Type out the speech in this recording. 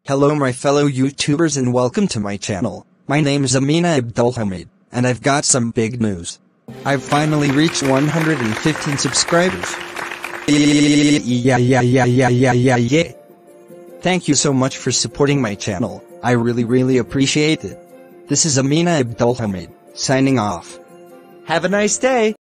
Hello my fellow YouTubers and welcome to my channel. My name is Amina Abdulhamid, and I've got some big news. I've finally reached 115 subscribers. Yeah. Thank you so much for supporting my channel, I really appreciate it. This is Amina Abdulhamid, signing off. Have a nice day.